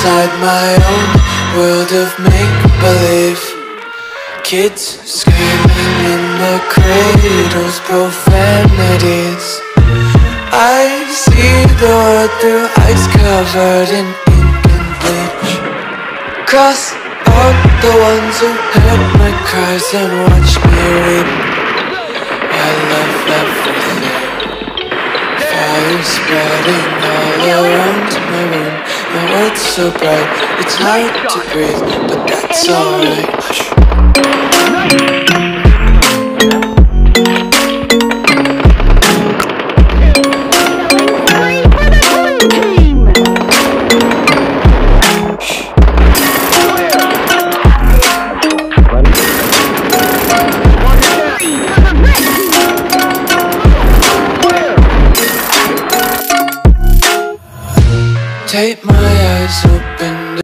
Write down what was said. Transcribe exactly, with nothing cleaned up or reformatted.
inside my own world of make-believe. Kids screaming in their cradles, profanities. I see the world through eyes covered in ink and bleach. Cross out the ones who heard my cries and watched me weep. I love everything. Fire spreading all around my room. My world's so bright, it's hard to breathe, but that's alright. Hush.